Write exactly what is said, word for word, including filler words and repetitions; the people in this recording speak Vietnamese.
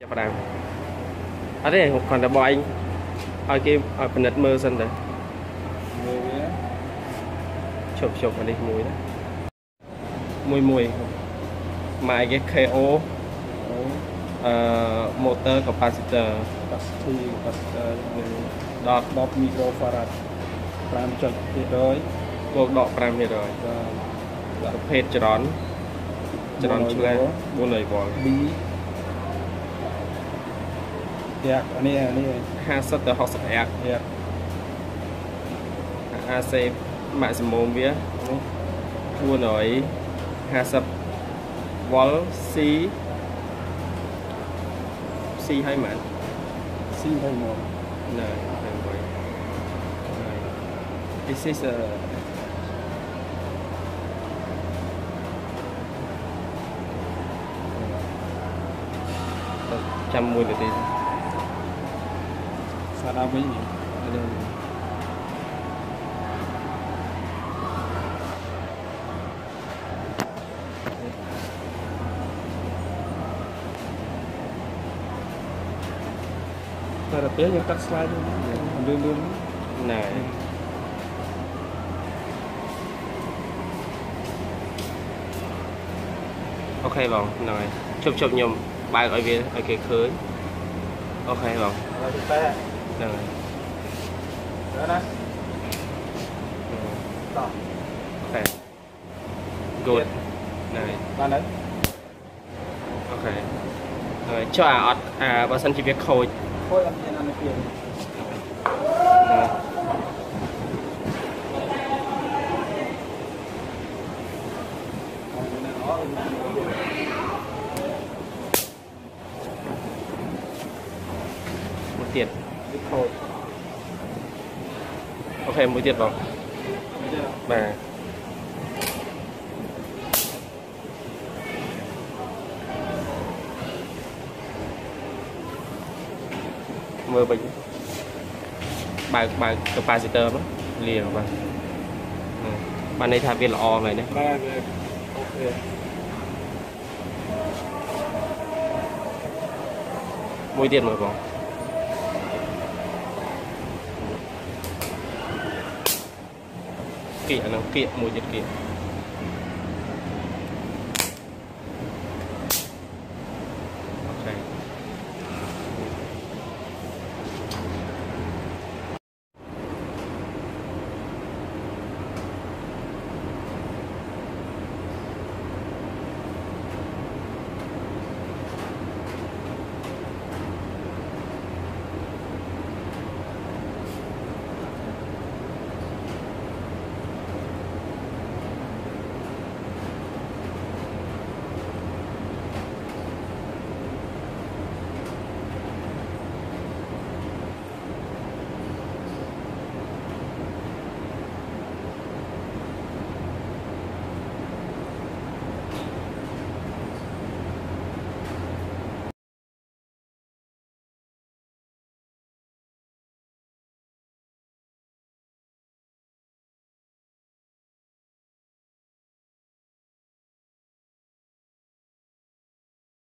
Phải làm ở đây còn là bọn anh ở cái ở phần đất mơ sân đấy chụp chụp ở đây mùi đó mùi mùi mà cái ca o uh, motor capacitor đọt đọt microfarad pram chật thì rồi cuộc đọt pram thì rồi là phết cho đón cho đón chú nghe buôn lời bỏ bí dạ anh này anh này hai sắp tới học sắp ác dạ a xê mạng sử môn vía buôn nói hai sắp vol c c hay mạng c hay môn này vậy this is a trăm mười tiền sao đâu mấy nhỉ ta đã biết những tắt slide luôn luôn luôn này ok vâng rồi chụp chụp nhầm bài ở phía ở kia khơi ok vâng rồi ok good này ban đấy ok rồi cho à à và sân chỉ việc khôi khôi làm gì làm việc một tiền ok một tiền vào mà mưa bình bài bài capacitor đó liền vào bạn này tham viên là o này đấy mỗi tiền mới vào kỹ năng kỹ mỗi tiền kỹ